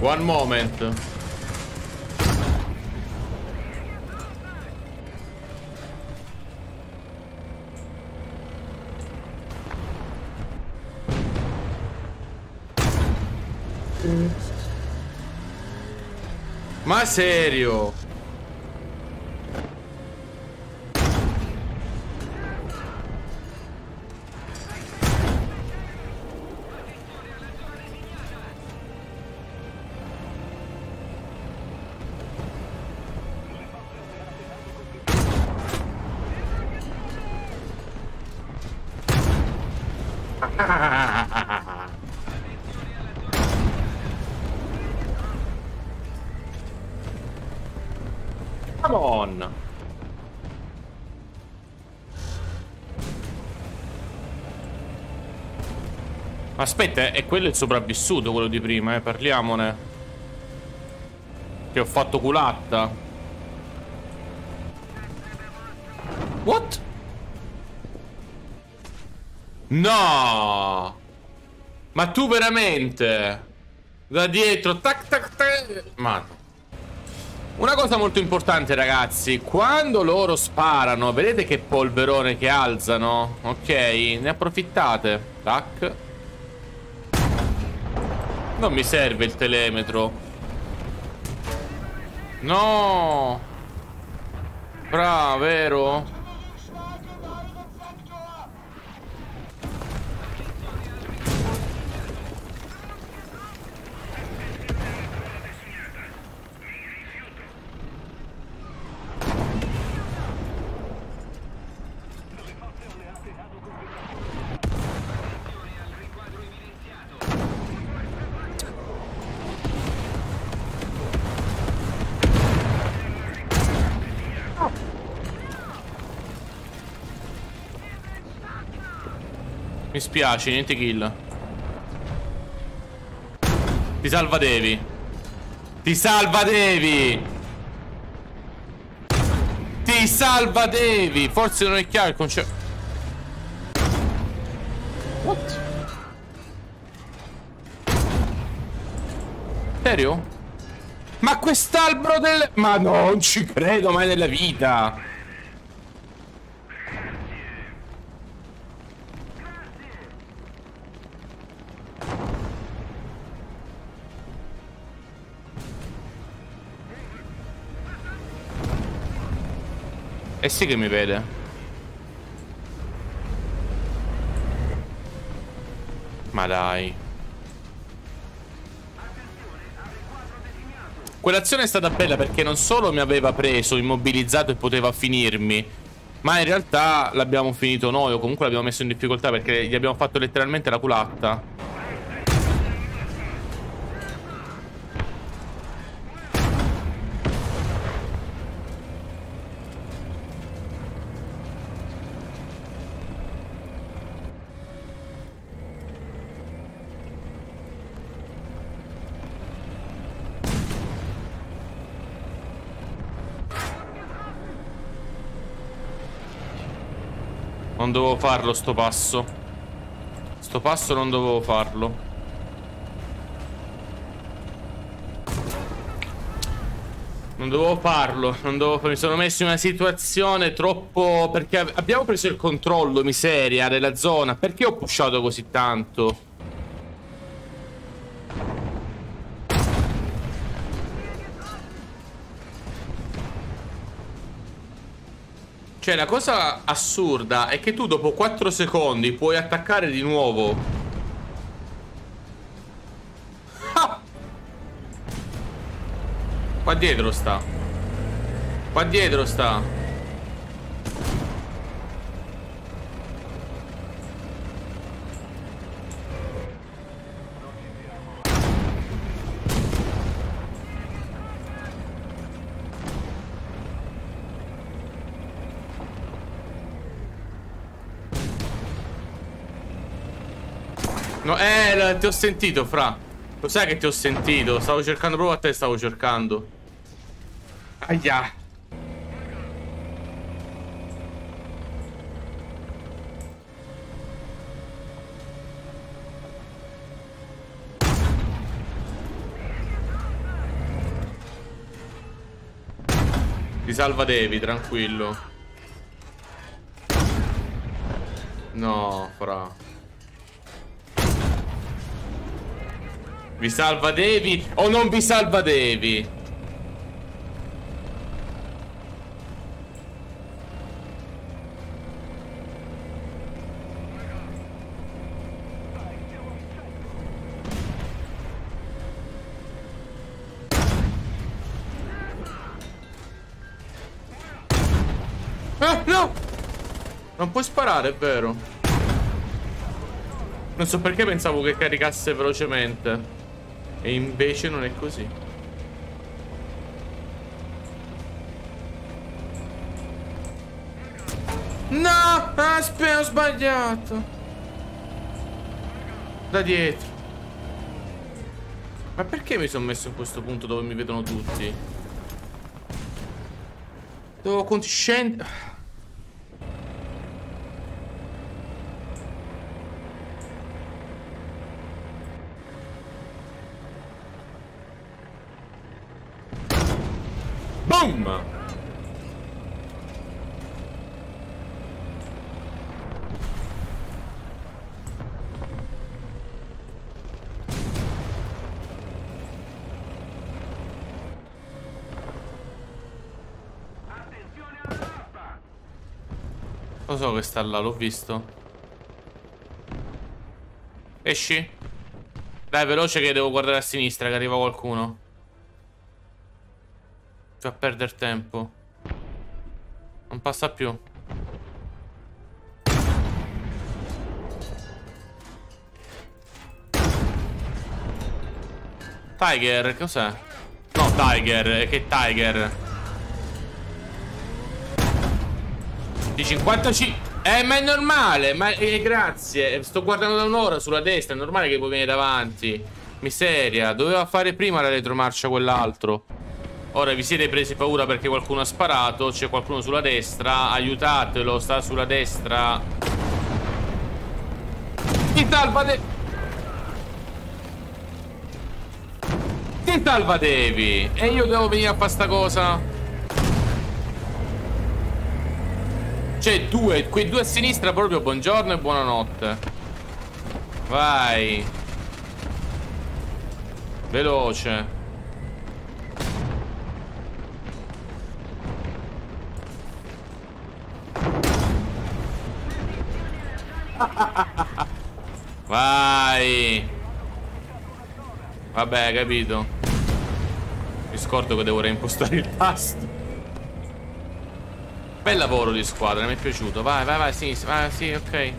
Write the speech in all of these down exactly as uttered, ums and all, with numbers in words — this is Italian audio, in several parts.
One moment. Ma serio? Come on. Aspetta, è quello il sopravvissuto, quello di prima, eh, parliamone. Che ho fatto culatta. What? No! Ma tu veramente? Da dietro, tac tac tac. Ma una cosa molto importante, ragazzi, quando loro sparano, vedete che polverone che alzano? Ok, ne approfittate. Tac. Non mi serve il telemetro. No. Bravo, vero? Mi spiace, niente kill. Ti salva Devi. Ti salva Devi. Ti salva Devi. Forse non è chiaro il concetto. What? Serio? Ma quest'albero del... Ma non ci credo mai nella vita. Eh sì che mi vede. Ma dai. Quell'azione è stata bella perché non solo mi aveva preso, immobilizzato e poteva finirmi, ma in realtà l'abbiamo finito noi, o comunque l'abbiamo messo in difficoltà perché gli abbiamo fatto letteralmente la culatta. Non dovevo farlo sto passo. Sto passo non dovevo farlo. Non dovevo farlo. Non dovevo farlo. Mi sono messo in una situazione troppo... Perché abbiamo preso il controllo, miseria, della zona. Perché ho pushato così tanto? Cioè, la cosa assurda è che tu dopo quattro secondi puoi attaccare di nuovo. Ah! Qua dietro sta. Qua dietro sta. No, eh, ti ho sentito, fra. Lo sai che ti ho sentito. Stavo cercando proprio a te, stavo cercando. Aia. Ti salva Devi, tranquillo. No, fra. Vi salva Devi o non vi salva Devi? Ah, no! Non puoi sparare, è vero. Non so perché pensavo che caricasse velocemente. E invece non è così. No! Aspetta, ho sbagliato. Da dietro. Ma perché mi sono messo in questo punto dove mi vedono tutti? Devo scendere. Boom! Lo so che sta là, l'ho visto. Esci. Dai, veloce che devo guardare a sinistra che arriva qualcuno. Fa perdere tempo. Non passa più. Tiger, cos'è? No, Tiger, che Tiger? Di cinquantacinque. Eh, ma è normale. Ma eh, grazie. Sto guardando da un'ora sulla destra. È normale che poi viene davanti. Miseria. Doveva fare prima la retromarcia quell'altro. Ora vi siete presi paura perché qualcuno ha sparato. C'è qualcuno sulla destra. Aiutatelo, sta sulla destra. Ti salva Devi. Ti salva Devi. E io devo venire a fare sta cosa. C'è due, quei due a sinistra proprio. Buongiorno e buonanotte. Vai. Veloce. Vai. Vabbè, capito. Mi scordo che devo reimpostare il tasto. Bel lavoro di squadra, mi è piaciuto. Vai, vai, vai, sì, vai, sì, ok.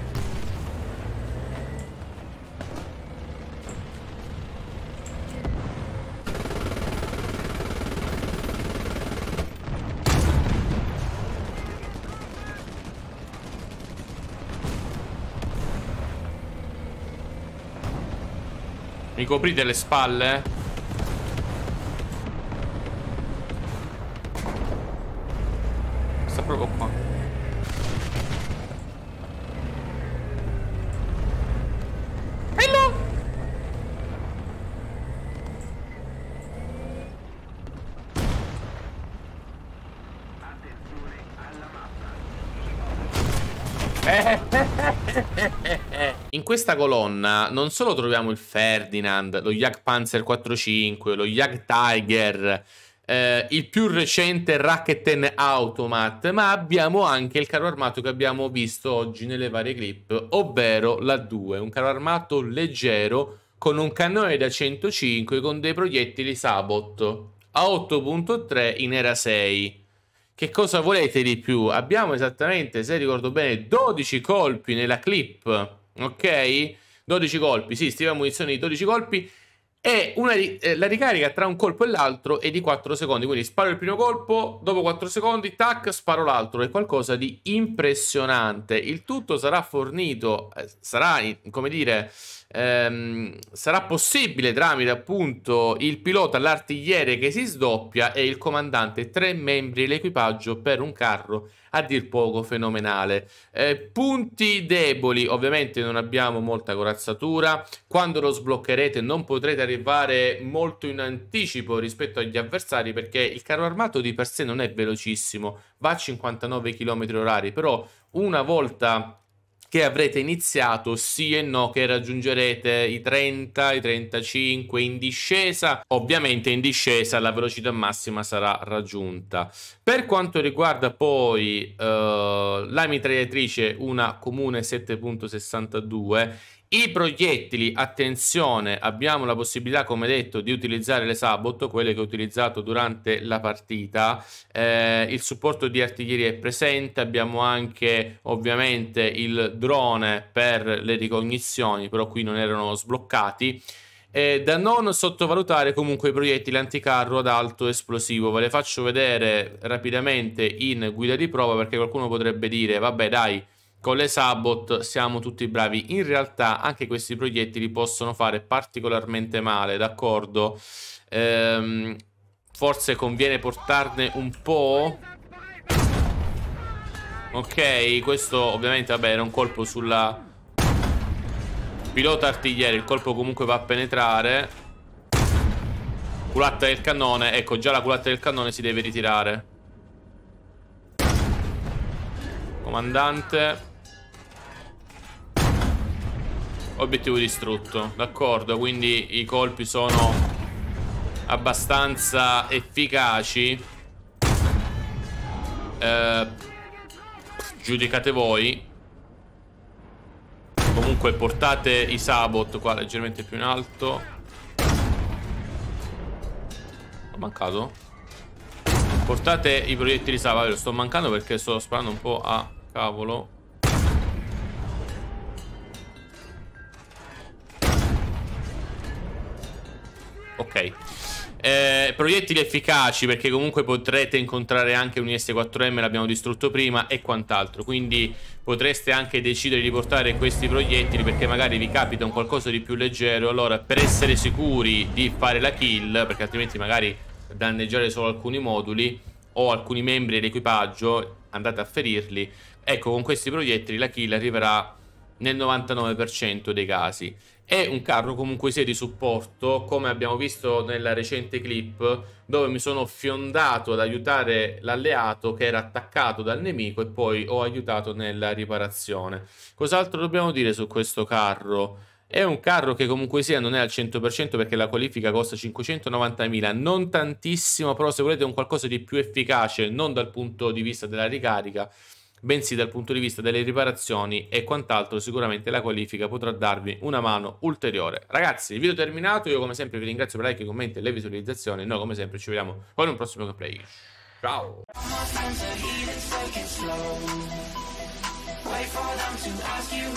Mi coprite le spalle? Sta proprio qua. Hello! In questa colonna non solo troviamo il Ferdinand, lo Jagdpanzer quarantacinque, lo Jagdtiger, eh, il più recente Raketen Automat, ma abbiamo anche il carro armato che abbiamo visto oggi nelle varie clip, ovvero l'A due, un carro armato leggero con un cannone da centocinque con dei proiettili Sabot a otto punto tre in era sei. Che cosa volete di più? Abbiamo esattamente, se ricordo bene, dodici colpi nella clip, ok? dodici colpi, sì, stima munizioni di dodici colpi. E una, eh, la ricarica tra un colpo e l'altro è di quattro secondi. Quindi sparo il primo colpo, dopo quattro secondi, tac, sparo l'altro. È qualcosa di impressionante. Il tutto sarà fornito, eh, sarà, come dire... Ehm, sarà possibile tramite appunto il pilota, l'artigliere che si sdoppia e il comandante, tre membri dell'equipaggio per un carro a dir poco fenomenale. Eh, punti deboli, ovviamente non abbiamo molta corazzatura, quando lo sbloccherete non potrete arrivare molto in anticipo rispetto agli avversari perché il carro armato di per sé non è velocissimo, va a cinquantanove chilometri orari, però una volta che avrete iniziato sì e no che raggiungerete i trenta, i trentacinque in discesa. Ovviamente in discesa la velocità massima sarà raggiunta. Per quanto riguarda poi uh, la mitragliatrice, una comune sette punto sessantadue, i proiettili, attenzione, abbiamo la possibilità, come detto, di utilizzare le Sabot, quelle che ho utilizzato durante la partita. Eh, il supporto di artiglieria è presente, abbiamo anche ovviamente il drone per le ricognizioni, però qui non erano sbloccati. Eh, da non sottovalutare comunque i proiettili anticarro ad alto esplosivo. Ve le faccio vedere rapidamente in guida di prova perché qualcuno potrebbe dire, vabbè dai, con le Sabot siamo tutti bravi. In realtà anche questi proiettili possono fare particolarmente male, d'accordo? Ehm, forse conviene portarne un po'. Ok, questo ovviamente vabbè era un colpo sulla pilota artigliere. Il colpo comunque va a penetrare. Culatta del cannone. Ecco, già la culatta del cannone si deve ritirare. Comandante. Obiettivo distrutto, d'accordo, quindi i colpi sono abbastanza efficaci. eh, Giudicate voi. Comunque portate i Sabot qua leggermente più in alto. Ho mancato? Portate i proiettili Sabot. Lo sto mancando perché sto sparando un po' a cavolo. Ok, eh, proiettili efficaci perché comunque potrete incontrare anche un I S quattro M, l'abbiamo distrutto prima e quant'altro. Quindi potreste anche decidere di portare questi proiettili perché magari vi capita un qualcosa di più leggero. Allora per essere sicuri di fare la kill, perché altrimenti magari danneggiare solo alcuni moduli o alcuni membri dell'equipaggio, andate a ferirli. Ecco, con questi proiettili la kill arriverà nel novantanove per cento dei casi. È un carro comunque sia di supporto, come abbiamo visto nella recente clip dove mi sono fiondato ad aiutare l'alleato che era attaccato dal nemico e poi ho aiutato nella riparazione. Cos'altro dobbiamo dire su questo carro? È un carro che comunque sia non è al cento per cento perché la qualifica costa cinquecentonovantamila, non tantissimo, però se volete un qualcosa di più efficace non dal punto di vista della ricarica bensì dal punto di vista delle riparazioni e quant'altro, sicuramente la qualifica potrà darvi una mano ulteriore. Ragazzi, il video è terminato, io come sempre vi ringrazio per i like, i commenti e le visualizzazioni, noi come sempre ci vediamo con un prossimo gameplay. Ciao! Wait for them to ask you